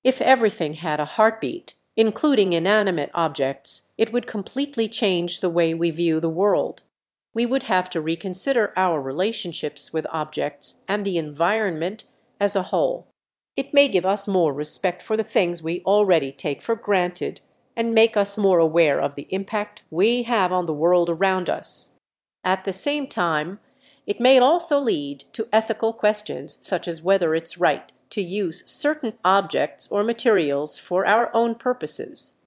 If everything had a heartbeat, including inanimate objects, it would completely change the way we view the world. We would have to reconsider our relationships with objects and the environment as a whole. It may give us more respect for the things we already take for granted and make us more aware of the impact we have on the world around us. At the same time, it may also lead to ethical questions such as whether it's right to use certain objects or materials for our own purposes.